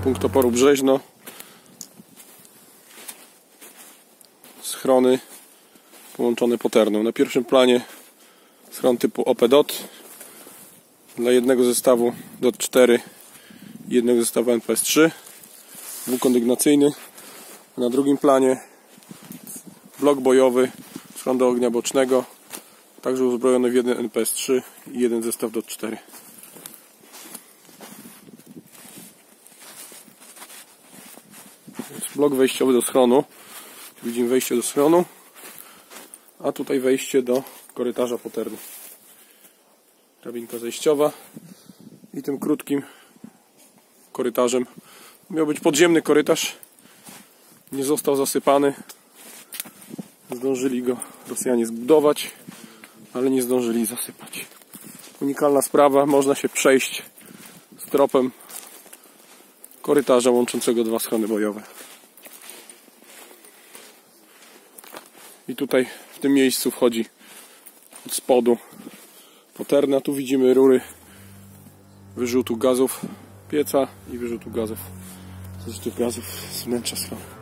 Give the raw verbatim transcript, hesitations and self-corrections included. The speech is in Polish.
punkt oporu Brzeźno, schrony połączone poterną. Na pierwszym planie schron typu O P D O T dla jednego zestawu D O T cztery i jednego zestawu N P S trzy, dwukondygnacyjny. Na drugim planie blok bojowy, schron do ognia bocznego, także uzbrojony w jeden N P S trzy i jeden zestaw D O T cztery. Jest blok wejściowy do schronu. Widzimy wejście do schronu, a tutaj wejście do korytarza poterny. Drabinka zejściowa i tym krótkim korytarzem miał być podziemny korytarz. Nie został zasypany. Zdążyli go Rosjanie zbudować, ale nie zdążyli zasypać. Unikalna sprawa, można się przejść z tropem korytarza łączącego dwa schrony bojowe. I tutaj w tym miejscu wchodzi od spodu poterna. Tu widzimy rury wyrzutu gazów pieca i wyrzutu gazów, zrzutu gazów z wnętrza schronu.